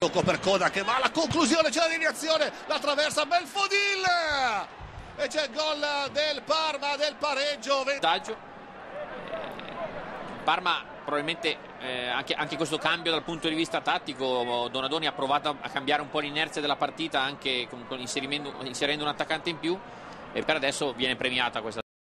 tocco per Coda che va alla conclusione, c'è la deviazione, la traversa Belfodil e c'è il gol del Parma, del pareggio. Parma probabilmente anche questo cambio dal punto di vista tattico, Donadoni ha provato a cambiare un po' l'inerzia della partita anche inserendo un attaccante in più, e per adesso viene premiata questa